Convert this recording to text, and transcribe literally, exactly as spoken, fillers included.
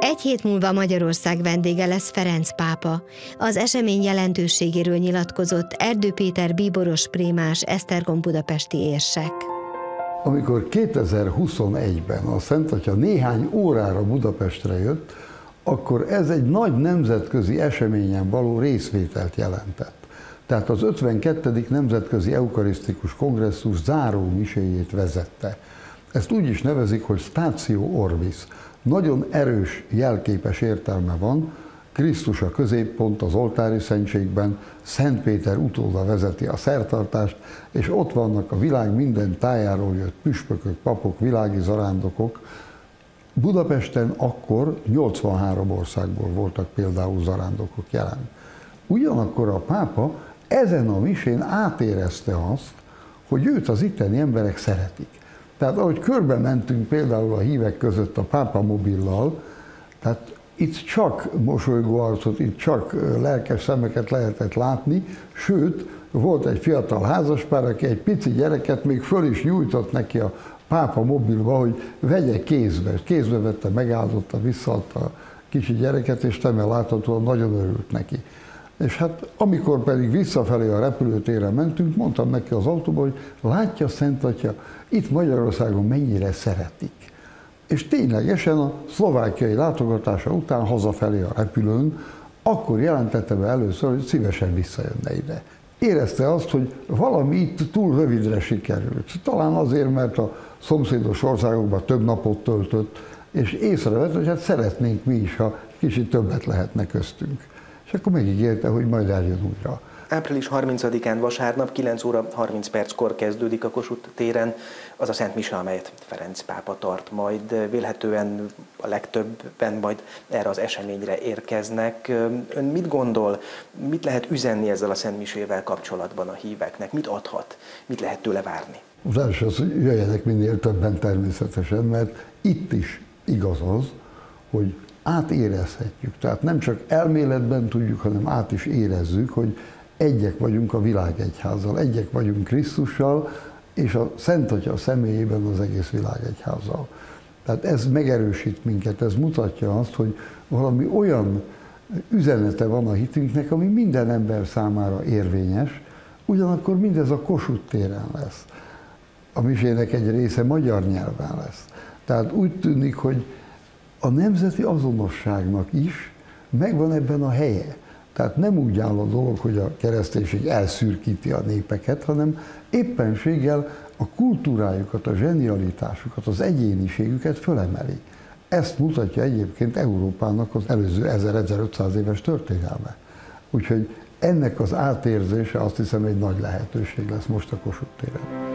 Egy hét múlva Magyarország vendége lesz Ferenc pápa. Az esemény jelentőségéről nyilatkozott Erdő Péter bíboros prémás esztergom budapesti érsek. Amikor kétezer-huszonegyben a Szent Atya néhány órára Budapestre jött, akkor ez egy nagy nemzetközi eseményen való részvételt jelentett. Tehát az ötvenkettedik Nemzetközi Eukarisztikus Kongresszus záró miséjét vezette. Ezt úgy is nevezik, hogy Statio Orbis. Nagyon erős jelképes értelme van, Krisztus a középpont az oltári szentségben, Szent Péter utóda vezeti a szertartást, és ott vannak a világ minden tájáról jött püspökök, papok, világi zarándokok. Budapesten akkor nyolcvanhárom országból voltak például zarándokok jelen. Ugyanakkor a pápa ezen a misén átérezte azt, hogy őt az itteni emberek szeretik. Tehát ahogy körbe mentünk például a hívek között a pápa mobillal, tehát itt csak mosolygó arcot, itt csak lelkes szemeket lehetett látni, sőt, volt egy fiatal házaspár, aki egy pici gyereket még föl is nyújtott neki a pápa mobilba, hogy vegye kézbe. Kézbe vette, megáldotta, visszaadta a kicsi gyereket, és teme láthatóan nagyon örült neki. És hát amikor pedig visszafelé a repülőtérre mentünk, mondtam neki az autóban, hogy látja Szent Atya, itt Magyarországon mennyire szeretik. És ténylegesen a szlovákiai látogatása után hazafelé a repülőn, akkor jelentette be először, hogy szívesen visszajönne ide. Érezte azt, hogy valami itt túl rövidre sikerült. Talán azért, mert a szomszédos országokban több napot töltött, és észrevett, hogy hát szeretnénk mi is, ha kicsit többet lehetne köztünk. És akkor megígérte, hogy majd eljön újra. április harmincadikán vasárnap kilenc óra harminc perckor kezdődik a Kossuth téren az a Szent Mise, amelyet Ferenc pápa tart majd. Vélhetően a legtöbben majd erre az eseményre érkeznek. Ön mit gondol, mit lehet üzenni ezzel a Szent Misével kapcsolatban a híveknek? Mit adhat? Mit lehet tőle várni? Az első az, hogy jöjjenek minél többen természetesen, mert itt is igaz az, hogy átérezhetjük. Tehát nem csak elméletben tudjuk, hanem át is érezzük, hogy egyek vagyunk a világegyházzal, egyek vagyunk Krisztussal, és a Szent Atya személyében az egész világegyházzal. Tehát ez megerősít minket, ez mutatja azt, hogy valami olyan üzenete van a hitünknek, ami minden ember számára érvényes, ugyanakkor mindez a Kossuth téren lesz. A misének egy része magyar nyelven lesz. Tehát úgy tűnik, hogy a nemzeti azonosságnak is megvan ebben a helye. Tehát nem úgy áll a dolog, hogy a kereszténység elszürkíti a népeket, hanem éppenséggel a kultúrájukat, a zsenialitásukat, az egyéniségüket fölemeli. Ezt mutatja egyébként Európának az előző ezer-ezerötszáz éves történelme. Úgyhogy ennek az átérzése azt hiszem egy nagy lehetőség lesz most a Kossuth téren.